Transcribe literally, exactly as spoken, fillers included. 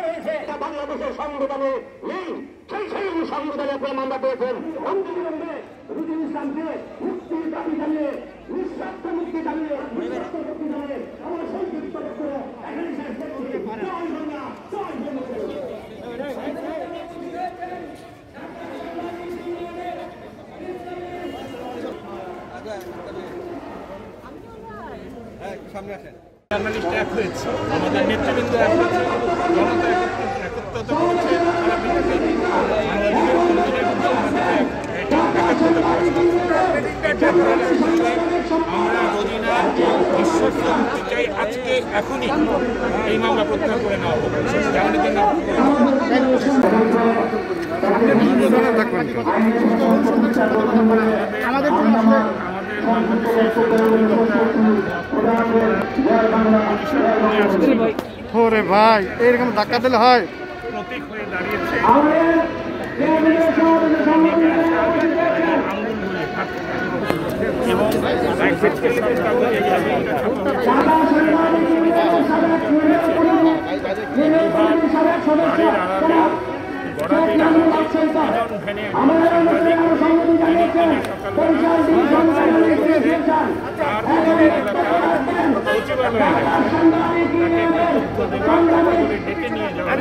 বাংলাদেশের সংবিধানে নেই, সেই সেই সংবিধানের প্রেম আমরা পেয়েছেন। অন্যবিলম্বে রুজুল ইসলামকে মুক্তির দাবি জানিয়ে, নিঃস্বার্থ মুক্তি জানিয়ে, নিঃস্বার্থ মুক্তি জানিয়ে আমরা সংক্ষিপ্ত করে এখানে শেষ করছি। জয় বাংলা, জয় সামনে আসেন। জার্নালিস্ট এক হয়েছে, আমাদের নেতৃবৃন্দ এক হয়েছে, জনতা একত্রিত করেছে, সারা পৃথিবীতে আমরা রোজিনা বিশ্বস্ত মুক্তি চাই আজকে এখনই এই মামলা প্রত্যাহার করে নেওয়া হবে। আমাদের ওরে ভাই এরকম ধাক্কা দিলে হয়। প্রতীক হয়ে দাঁড়িয়েছে এবং ডেকে নিয়ে যাওয়া